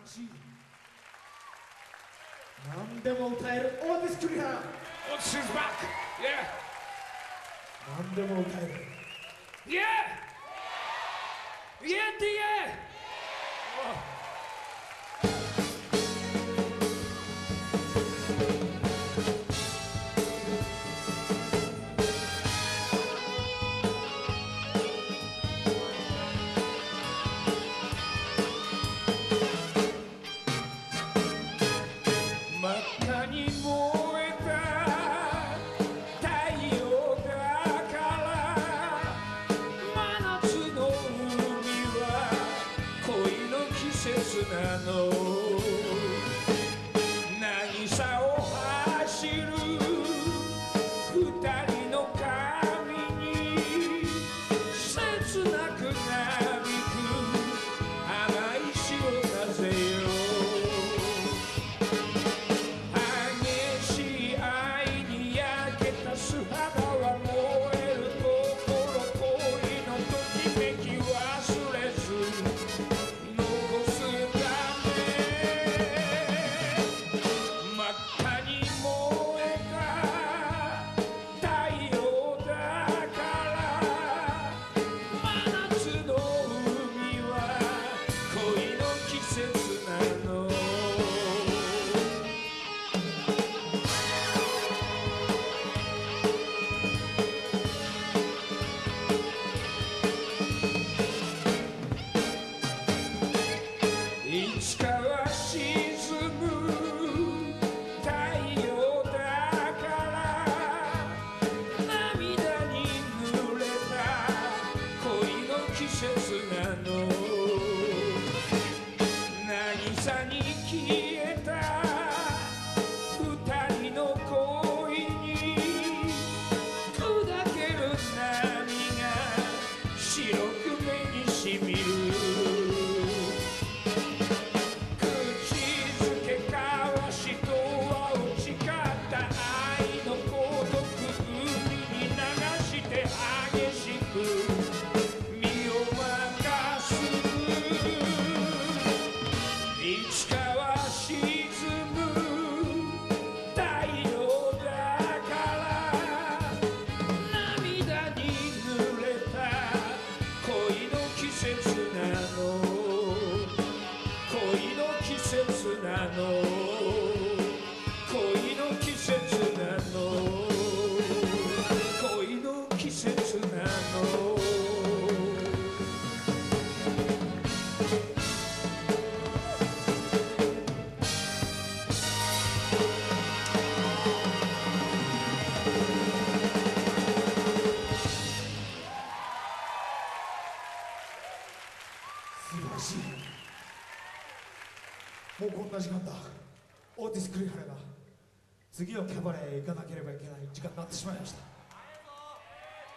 しい。何でも歌えるオーティス・栗原。 Otis is back. Yeah. 何でも歌える。 Yeah. Yeah, yeah. Oh. 真っ赤に燃えた太陽だから真夏の海は恋の季節なの。渚を走る二人の髪に切なくなびく甘い潮風よ。素肌は燃える心恋のときめき忘れず残すため真っ赤に燃えた太陽だから真夏の海は恋の季節なの。いつかは沈む太陽だから涙に濡れた恋の季節なの。渚に消えた二人の恋に砕ける波が白く目にしみる。いつかは沈む太陽だから涙に濡れた恋の季節なの。恋の季節なの。恋の季節なの。恋の季節なの。 素晴らしい。もうこんな時間だ。オーティス・栗原が次のキャバレーへ行かなければいけない時間になってしまいました。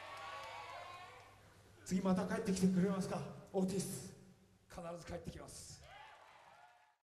次また帰ってきてくれますか、オーティス。 必ず帰ってきます。